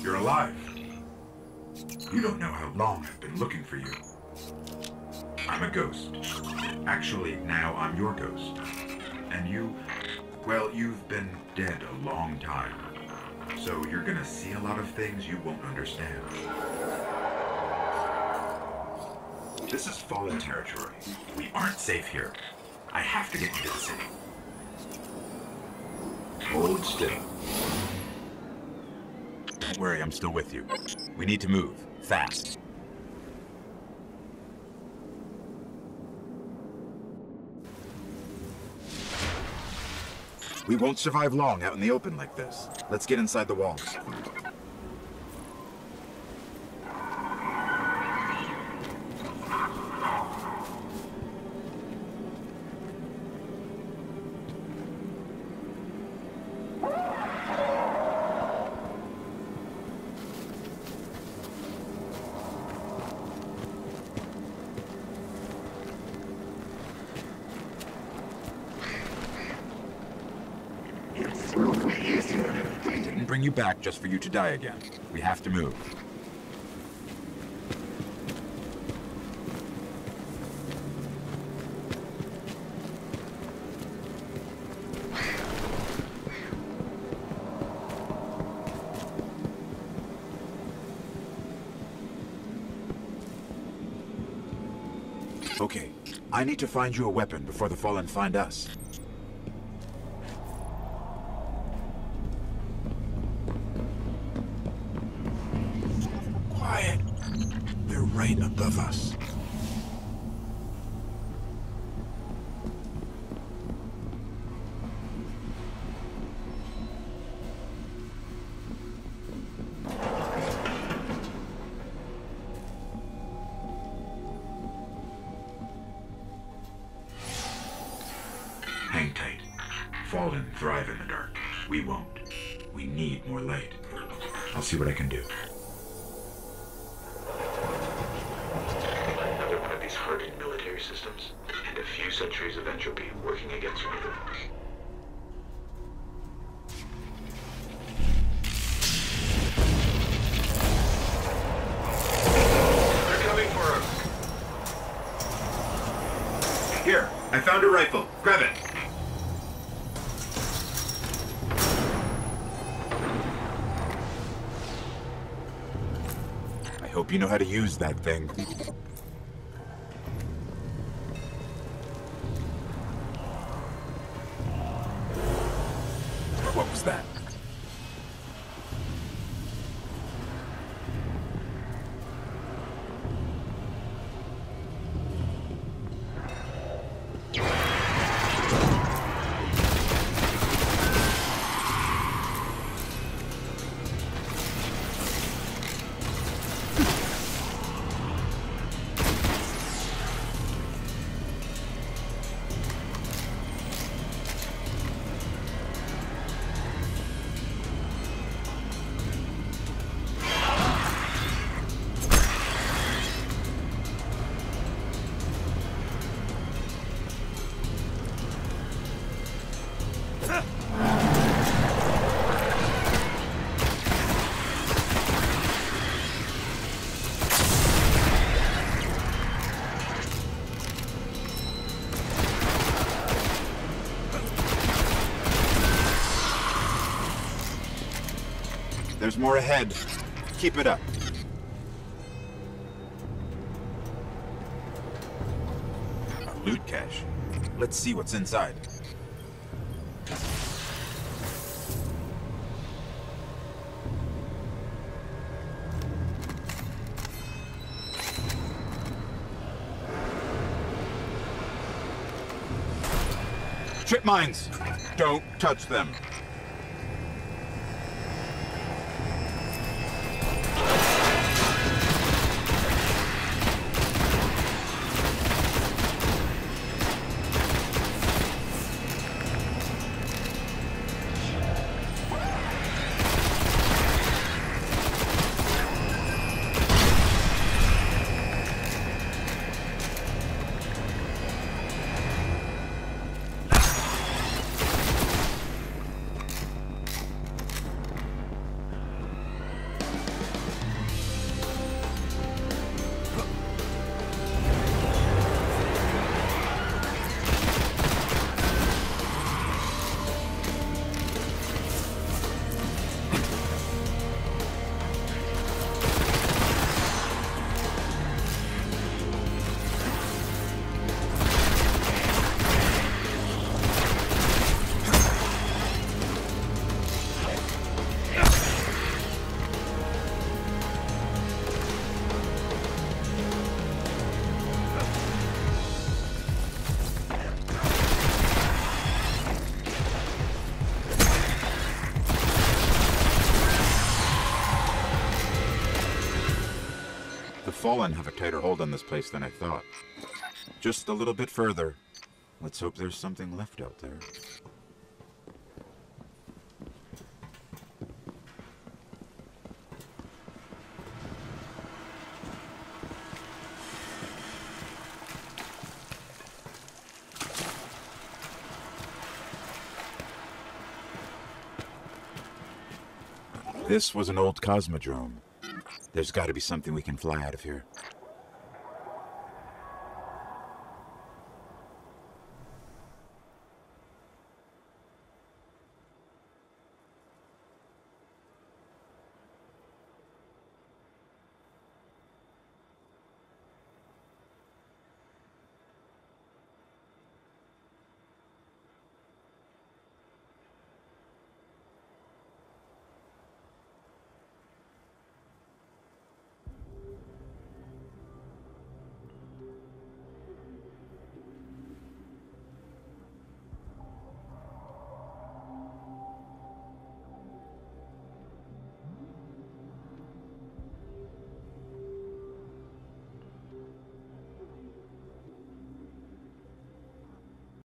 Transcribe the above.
You're alive. You don't know how long I've been looking for you. I'm a ghost. Actually, now I'm your ghost. And you, well, you've been dead a long time. So you're gonna see a lot of things you won't understand. This is Fallen territory. We aren't safe here. I have to get you to the city. Hold still. Don't worry, I'm still with you. We need to move. Fast. We won't survive long out in the open like this. Let's get inside the walls. Bring you back just for you to die again. We have to move. Okay, I need to find you a weapon before the Fallen find us. Right above us. Hang tight. Fallen thrive in the dark. We won't. We need more light. I'll see what I can do. Hardened military systems, and a few centuries of entropy working against me. They're coming for us! Here, I found a rifle. Grab it! I hope you know how to use that thing. What was that? There's more ahead. Keep it up. A loot cache. Let's see what's inside. Trip mines! Don't touch them. Fallen have a tighter hold on this place than I thought. Just a little bit further. Let's hope there's something left out there. This was an old cosmodrome. There's got to be something we can fly out of here.